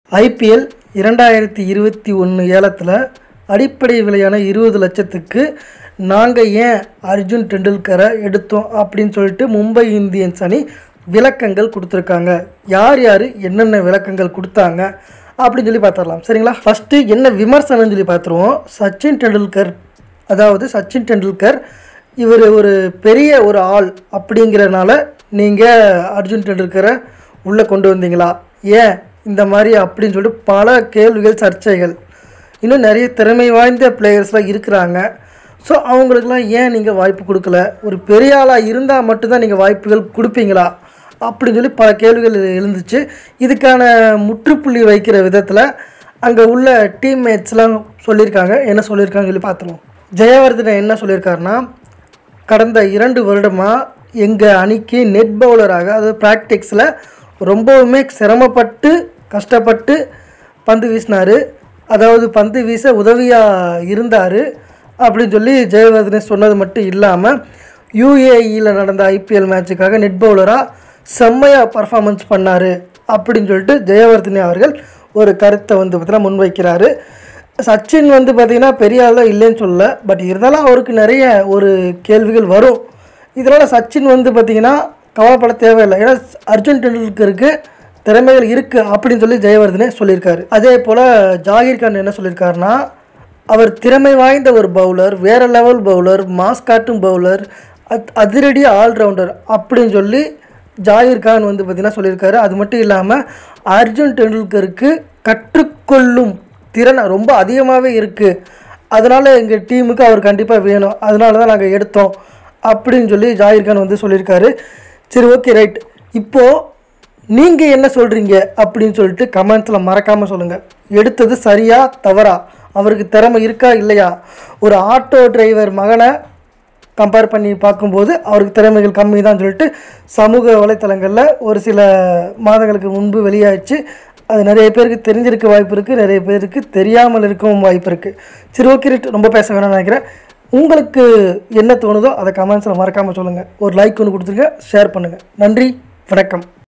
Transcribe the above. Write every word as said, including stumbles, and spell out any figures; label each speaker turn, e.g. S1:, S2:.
S1: IPL இரண்டாயிரத்தி இருபத்தி ஒன்று ஏலத்தில் அடிப்படை விலையான இருபது லட்சத்துக்கு நாங்கள் ஏன் அர்ஜுன் டெண்டுல்கரை எடுத்தோம் அப்படின்னு சொல்லிட்டு மும்பை இந்தியன்ஸ் அணி விளக்கங்கள் கொடுத்துருக்காங்க. யார் யார் என்னென்ன விளக்கங்கள் கொடுத்தாங்க அப்படின்னு சொல்லி பார்த்துடலாம். சரிங்களா? ஃபஸ்ட்டு என்ன விமர்சனம்னு சொல்லி பார்த்துருவோம். சச்சின் டெண்டுல்கர், அதாவது சச்சின் டெண்டுல்கர் இவர் ஒரு பெரிய ஒரு ஆள் அப்படிங்கிறனால நீங்கள் அர்ஜுன் டெண்டுல்கரை உள்ளே கொண்டு வந்தீங்களா, ஏன் இந்த மாதிரி அப்படின்னு சொல்லிட்டு பல கேள்விகள், சர்ச்சைகள். இன்னும் நிறைய திறமை வாய்ந்த பிளேயர்ஸ்லாம் இருக்கிறாங்க. ஸோ அவங்களுக்கெல்லாம் ஏன் நீங்கள் வாய்ப்பு கொடுக்கல, ஒரு பெரிய ஆளாக இருந்தால் மட்டும்தான் நீங்கள் வாய்ப்புகள் கொடுப்பீங்களா அப்படின்னு சொல்லி பல கேள்விகள் எழுந்துச்சு. இதுக்கான முற்றுப்புள்ளி வைக்கிற விதத்தில் அங்கே உள்ள டீம்மேட்ஸ்லாம் சொல்லியிருக்காங்க. என்ன சொல்லியிருக்காங்கன்னு சொல்லி பார்த்துருவோம். ஜெயவர்தன் என்ன சொல்லியிருக்காருன்னா, கடந்த இரண்டு வருடமாக எங்கள் அணிக்கு நெட் பவுலராக, அதாவது ப்ராக்டிக்ஸில் ரொம்பவுமே சிரமப்பட்டு கஷ்டப்பட்டு பந்து வீசினார், அதாவது பந்து வீச உதவியாக இருந்தார் அப்படின்னு சொல்லி ஜெயவர்தனே சொன்னது மட்டும் இல்லாமல் யூஏஇயில் நடந்த ஐபிஎல் மேட்சுக்காக நெட் பவுலராக செம்மையாக பர்ஃபார்மன்ஸ் பண்ணார் அப்படின்னு சொல்லிட்டு ஜெயவர்தனே அவர்கள் ஒரு கருத்தை வந்து பார்த்தீங்கன்னா முன்வைக்கிறாரு. சச்சின் வந்து பார்த்திங்கன்னா பெரிய ஆள் தான் இல்லைன்னு சொல்லல, பட் இருந்தாலும் அவருக்கு நிறைய ஒரு கேள்விகள் வரும். இதனால் சச்சின் வந்து பார்த்திங்கன்னா கவலைப்பட தேவையில்லை, ஏன்னா அர்ஜுன் டெண்டுல்கருக்கு திறமைகள் இருக்குது அப்படின்னு சொல்லி ஜெயவர்தனே சொல்லியிருக்காரு. அதே போல் ஜாகிர் கான் என்ன சொல்லியிருக்காருன்னா, அவர் திறமை வாய்ந்த ஒரு பவுலர், வேறு லெவல் பவுலர், மாஸ் காட்டும் பவுலர், அத் அதிரடி ஆல்ரவுண்டர் அப்படின்னு சொல்லி ஜாகிர் கான் வந்து பார்த்திங்கன்னா சொல்லியிருக்காரு. அது மட்டும் இல்லாமல் அர்ஜுன் டெண்டுல்கருக்கு கற்றுக்கொள்ளும் திறன் ரொம்ப அதிகமாகவே இருக்குது, அதனால் எங்கள் டீமுக்கு அவர் கண்டிப்பாக வேணும், அதனால தான் நாங்கள் எடுத்தோம் அப்படின்னு சொல்லி ஜாகிர் கான் வந்து சொல்லியிருக்காரு. சரி, ஓகே, ரைட். இப்போது நீங்கள் என்ன சொல்கிறீங்க அப்படின்னு சொல்லிட்டு கமெண்ட்ஸில் மறக்காமல் சொல்லுங்கள். எடுத்தது சரியா தவறா, அவருக்கு திறமை இருக்கா இல்லையா? ஒரு ஆட்டோ டிரைவர் மகனை கம்பேர் பண்ணி பார்க்கும்போது அவருக்கு திறமைகள் கம்மி தான் சொல்லிட்டு சமூக வலைத்தளங்களில் ஒரு சில மாதங்களுக்கு முன்பு வெளியாகிடுச்சு. அது நிறைய பேருக்கு தெரிஞ்சிருக்க வாய்ப்பு இருக்குது, நிறைய பேருக்கு தெரியாமல் இருக்கவும் வாய்ப்பு இருக்குது. சரி, ஓகே, ரைட். ரொம்ப பேச வேணும்னு நினைக்கிறேன். உங்களுக்கு என்ன தோணுதோ அதை கமெண்ட்ஸில் மறக்காமல் சொல்லுங்கள். ஒரு லைக் ஒன்று கொடுத்துருங்க, ஷேர் பண்ணுங்கள். நன்றி, வணக்கம்.